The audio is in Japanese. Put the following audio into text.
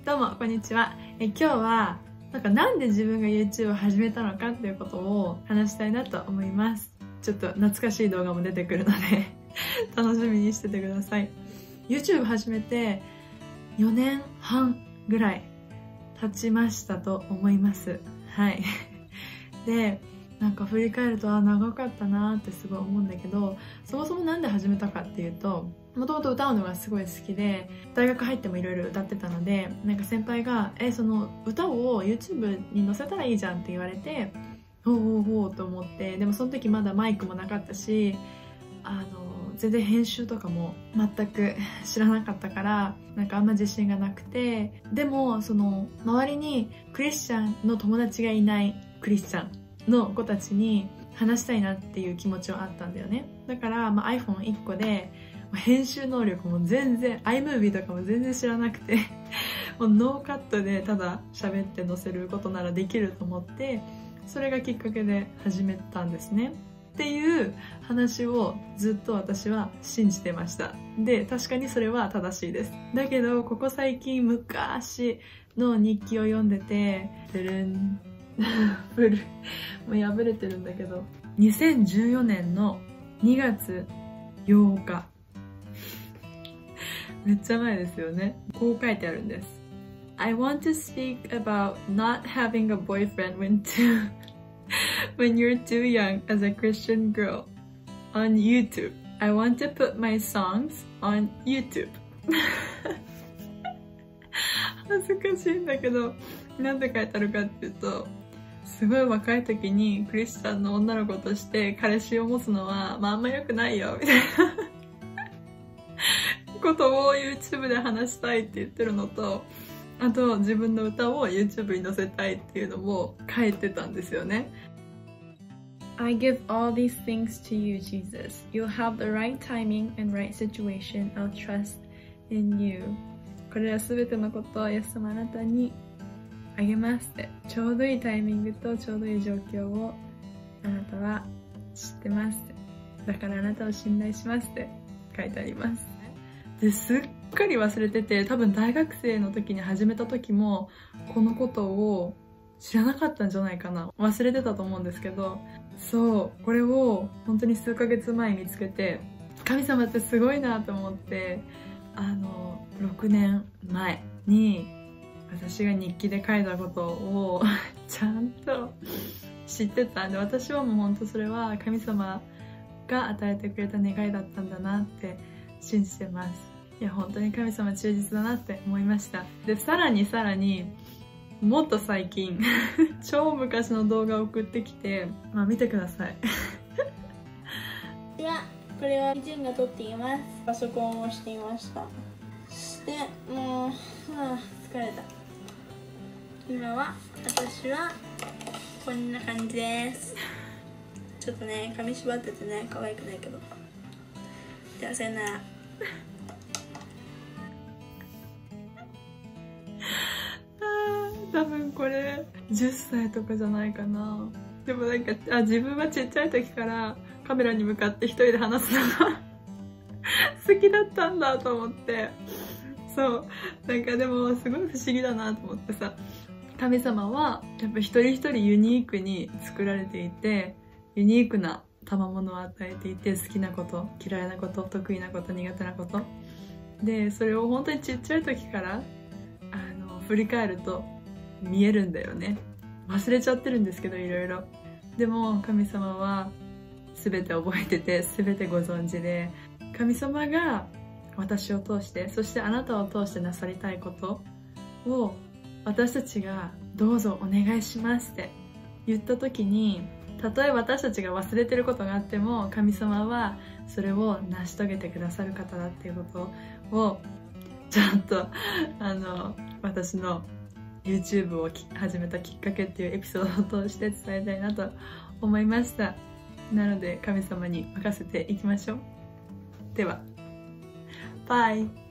どうもこんにちは。今日はなんで自分が YouTube を始めたのかっていうことを話したいなと思います。ちょっと懐かしい動画も出てくるので楽しみにしててください。 YouTube 始めて4年半ぐらい経ちましたと思います。はいで振り返ると長かったなーってすごい思うんだけど、そもそもなんで始めたかっていうと、もともと歌うのがすごい好きで、大学入ってもいろいろ歌ってたので、先輩がその歌を YouTube に載せたらいいじゃんって言われて、ほうほうと思って、でもその時まだマイクもなかったし、全然編集とかも全く知らなかったから、あんま自信がなくて、でもその周りにクリスチャンの友達がいないクリスチャンの子たちに話したいなっていう気持ちはあったんだよね。だから、iPhone1 個で編集能力も全然 iMovie とかも全然知らなくてもうノーカットでただ喋って載せることならできると思って、それがきっかけで始めたんですねっていう話をずっと私は信じてました。で、確かにそれは正しいです。だけどここ最近昔の日記を読んでて、もう破れてるんだけど、2014年の2月8日めっちゃ前ですよね。こう書いてあるんです。 I want to speak about not having a boyfriend when you're too young as a Christian girl on YouTube. I want to put my songs on YouTube 恥ずかしいんだけど、なんて書いてあるかっていうと、すごい若い時にクリスチャンの女の子として彼氏を持つのはあんま良くないよみたいなことを YouTube で話したいって言ってるのと、あと自分の歌を YouTube に載せたいっていうのも書いてたんですよね。 I give all these things to you, Jesus. You'll have the right timing and right situation. I'll trust in you. これら全てのことをイエス様あなたにあげますって、ちょうどいいタイミングとちょうどいい状況をあなたは知ってますって、だからあなたを信頼しますって書いてあります。ですっかり忘れてて、多分大学生の時に始めた時もこのことを知らなかったんじゃないかな、忘れてたと思うんですけど、そうこれを本当に数ヶ月前に見つけて、神様ってすごいなと思って、6年前に私が日記で書いたことをちゃんと知ってたんで、私はもう本当それは神様が与えてくれた願いだったんだなって信じてます。いや本当に神様忠実だなって思いました。で、さらにもっと最近超昔の動画を送ってきて、見てくださいでは、これは純が撮っています。パソコンを押していました。そしてもう疲れた。今は私はこんな感じです。ちょっとね、髪縛っててね、可愛くないけど。ではさよなら多分これ10歳とかじゃないかな。でも自分はちっちゃい時からカメラに向かって一人で話すのが好きだったんだと思って、そうでもすごい不思議だなと思ってさ、神様はやっぱ一人一人ユニークに作られていて、ユニークな賜物を与えていて、好きなこと、嫌いなこと、得意なこと、苦手なことで、それを本当にちっちゃい時から振り返ると見えるんだよね。忘れちゃってるんですけど、いろいろ。でも神様は全て覚えてて、全てご存知で、神様が私を通して、そしてあなたを通してなさりたいことを私たちがどうぞお願いしますって言った時に、たとえ私たちが忘れてることがあっても、神様はそれを成し遂げてくださる方だっていうことをちゃんと私の YouTube を始めたきっかけっていうエピソードを通して伝えたいなと思いました。なので神様に任せていきましょう。ではバイ。